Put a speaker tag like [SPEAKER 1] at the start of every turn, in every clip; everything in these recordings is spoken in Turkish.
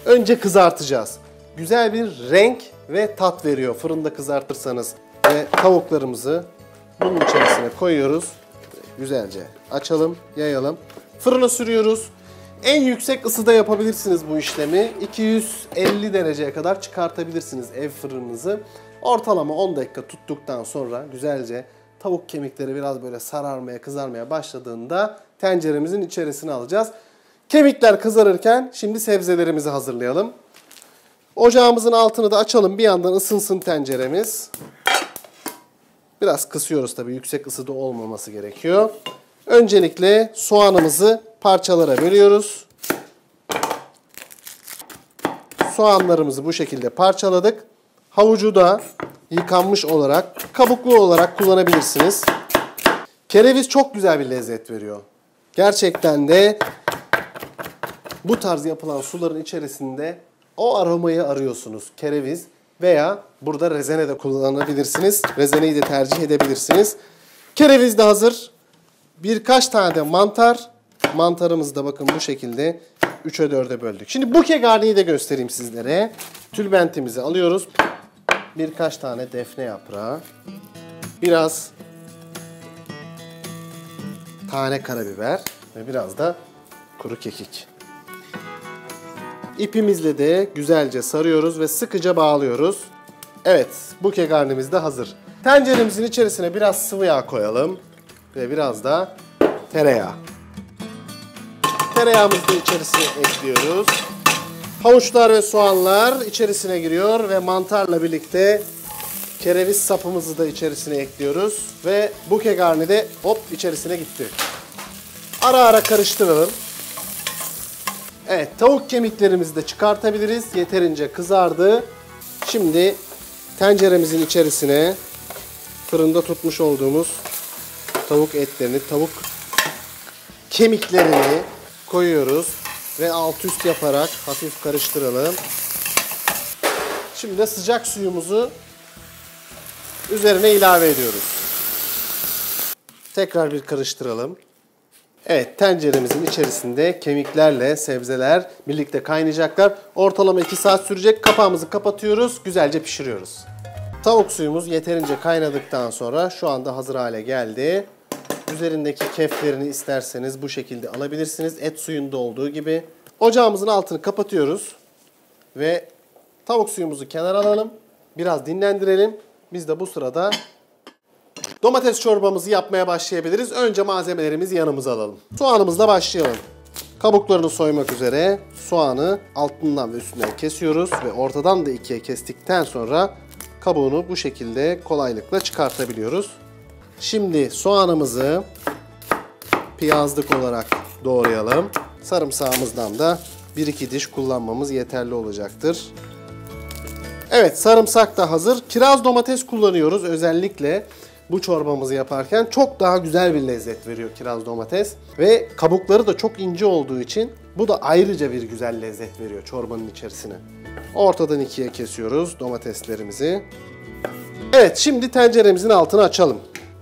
[SPEAKER 1] Önce kızartacağız. Güzel bir renk ve tat veriyor fırında kızartırsanız. Ve tavuklarımızı bunun içerisine koyuyoruz. Güzelce açalım, yayalım. Fırına sürüyoruz. En yüksek ısıda yapabilirsiniz bu işlemi. 250 dereceye kadar çıkartabilirsiniz ev fırınınızı. Ortalama 10 dakika tuttuktan sonra güzelce tavuk kemikleri biraz böyle sararmaya, kızarmaya başladığında tenceremizin içerisine alacağız. Kemikler kızarırken şimdi sebzelerimizi hazırlayalım. Ocağımızın altını da açalım. Bir yandan ısınsın tenceremiz. Biraz kısıyoruz tabii. Yüksek ısıda olmaması gerekiyor. Öncelikle soğanımızı parçalara bölüyoruz. Soğanlarımızı bu şekilde parçaladık. Havucu da yıkanmış olarak, kabuklu olarak kullanabilirsiniz. Kereviz çok güzel bir lezzet veriyor. Gerçekten de bu tarz yapılan suların içerisinde o aromayı arıyorsunuz. Kereviz veya burada rezene de kullanabilirsiniz. Rezeneyi de tercih edebilirsiniz. Kereviz de hazır. Birkaç tane de mantar. Mantarımızı da bakın bu şekilde 3'e 4'e böldük. Şimdi buke garniyi de göstereyim sizlere. Tülbentimizi alıyoruz. Birkaç tane defne yaprağı. Biraz tane karabiber ve biraz da kuru kekik. İpimizle de güzelce sarıyoruz ve sıkıca bağlıyoruz. Evet, buke garnimiz de hazır. Tenceremizin içerisine biraz sıvı yağ koyalım ve biraz da tereyağı. Tereyağımızı da içerisine ekliyoruz. Havuçlar ve soğanlar içerisine giriyor ve mantarla birlikte kereviz sapımızı da içerisine ekliyoruz. Ve buke garni de hop içerisine gitti. Ara ara karıştıralım. Evet, tavuk kemiklerimizi de çıkartabiliriz. Yeterince kızardı. Şimdi tenceremizin içerisine fırında tutmuş olduğumuz tavuk etlerini, tavuk kemiklerini koyuyoruz. Ve alt üst yaparak hafif karıştıralım. Şimdi de sıcak suyumuzu üzerine ilave ediyoruz. Tekrar bir karıştıralım. Evet, tenceremizin içerisinde kemiklerle sebzeler birlikte kaynayacaklar. Ortalama 2 saat sürecek. Kapağımızı kapatıyoruz. Güzelce pişiriyoruz. Tavuk suyumuz yeterince kaynadıktan sonra şu anda hazır hale geldi. Üzerindeki keflerini isterseniz bu şekilde alabilirsiniz. Et suyunda olduğu gibi. Ocağımızın altını kapatıyoruz. Ve tavuk suyumuzu kenara alalım. Biraz dinlendirelim. Biz de bu sırada domates çorbamızı yapmaya başlayabiliriz. Önce malzemelerimizi yanımıza alalım. Soğanımızla başlayalım. Kabuklarını soymak üzere soğanı altından ve üstünden kesiyoruz. Ve ortadan da ikiye kestikten sonra kabuğunu bu şekilde kolaylıkla çıkartabiliyoruz. Şimdi soğanımızı piyazlık olarak doğrayalım. Sarımsağımızdan da 1-2 diş kullanmamız yeterli olacaktır. Evet, sarımsak da hazır. Kiraz domates kullanıyoruz özellikle bu çorbamızı yaparken. Çok daha güzel bir lezzet veriyor kiraz domates. Ve kabukları da çok ince olduğu için bu da ayrıca bir güzel lezzet veriyor çorbanın içerisine. Ortadan ikiye kesiyoruz domateslerimizi. Evet, şimdi tenceremizin altını açalım.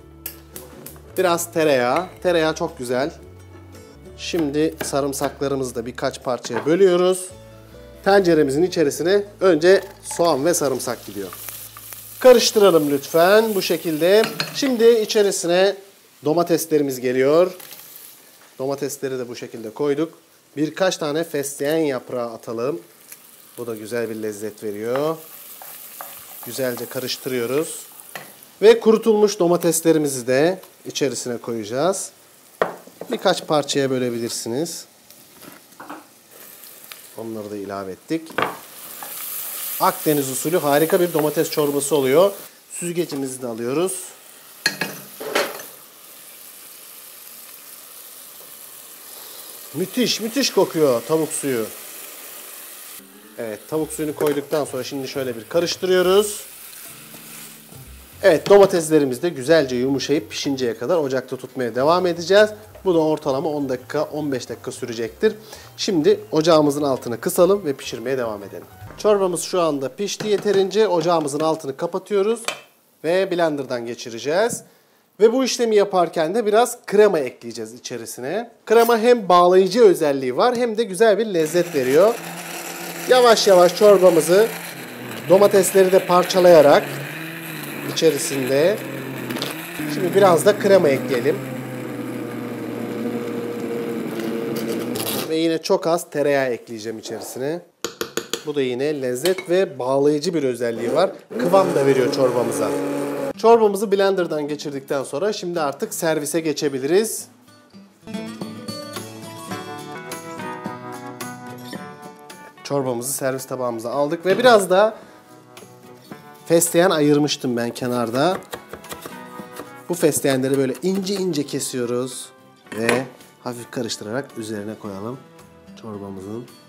[SPEAKER 1] Biraz tereyağı. Tereyağı çok güzel. Şimdi sarımsaklarımızı da birkaç parçaya bölüyoruz. Tenceremizin içerisine önce soğan ve sarımsak gidiyor. Karıştıralım lütfen bu şekilde. Şimdi içerisine domateslerimiz geliyor. Domatesleri de bu şekilde koyduk. Birkaç tane fesleğen yaprağı atalım. Bu da güzel bir lezzet veriyor. Güzelce karıştırıyoruz. Ve kurutulmuş domateslerimizi de içerisine koyacağız. Birkaç parçaya bölebilirsiniz. Onları da ilave ettik. Akdeniz usulü harika bir domates çorbası oluyor. Süzgecimizi de alıyoruz. Müthiş, müthiş kokuyor tavuk suyu. Evet, tavuk suyunu koyduktan sonra şimdi şöyle bir karıştırıyoruz. Evet, domateslerimiz de güzelce yumuşayıp pişinceye kadar ocakta tutmaya devam edeceğiz. Bu da ortalama 10 dakika, 15 dakika sürecektir. Şimdi ocağımızın altını kısalım ve pişirmeye devam edelim. Çorbamız şu anda pişti yeterince. Ocağımızın altını kapatıyoruz ve blenderdan geçireceğiz. Ve bu işlemi yaparken de biraz krema ekleyeceğiz içerisine. Krema hem bağlayıcı özelliği var hem de güzel bir lezzet veriyor. Yavaş yavaş çorbamızı, domatesleri de parçalayarak içerisinde. Şimdi biraz da krema ekleyelim. Ve yine çok az tereyağı ekleyeceğim içerisine. Bu da yine lezzet ve bağlayıcı bir özelliği var. Kıvam da veriyor çorbamıza. Çorbamızı blenderdan geçirdikten sonra şimdi artık servise geçebiliriz. Çorbamızı servis tabağımıza aldık ve biraz da fesleğen ayırmıştım ben kenarda. Bu fesleğenleri böyle ince ince kesiyoruz ve hafif karıştırarak üzerine koyalım çorbamızın.